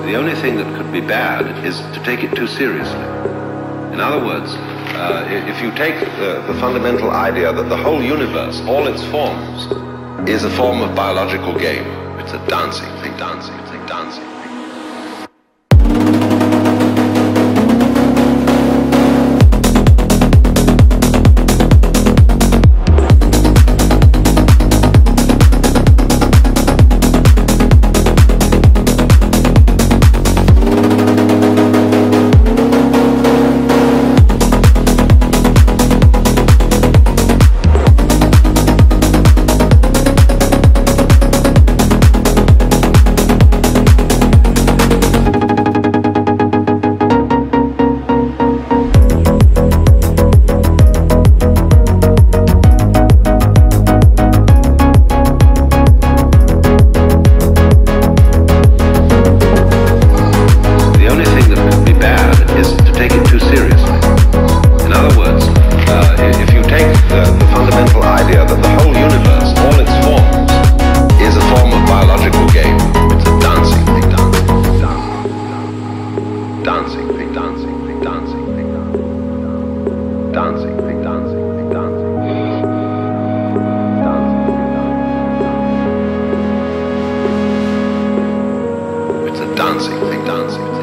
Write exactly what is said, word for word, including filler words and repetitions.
The only thing that could be bad is to take it too seriously. In other words, uh, if you take the, the fundamental idea that the whole universe, all its forms, is a form of biological game. It's a dancing thing, dancing thing, dancing thing. Dancing, dancing.